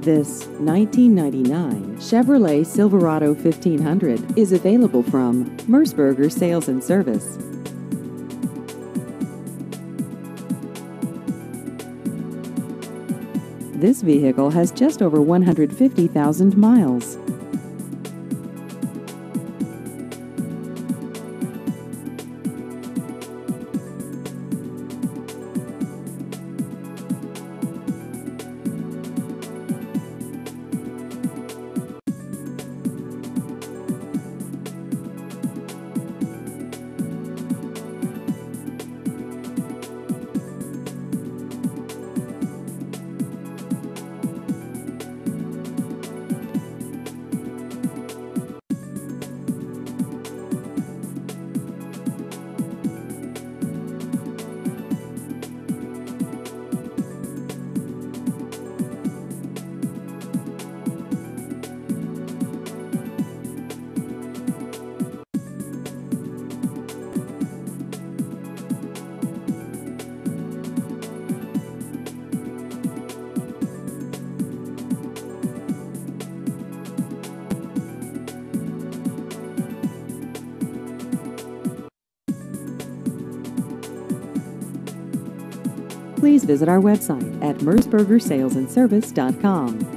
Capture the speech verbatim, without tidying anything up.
This nineteen ninety-nine Chevrolet Silverado fifteen hundred is available from Merceburger Sales and Service. This vehicle has just over one hundred fifty thousand miles. Please visit our website at merceburger sales and service dot com.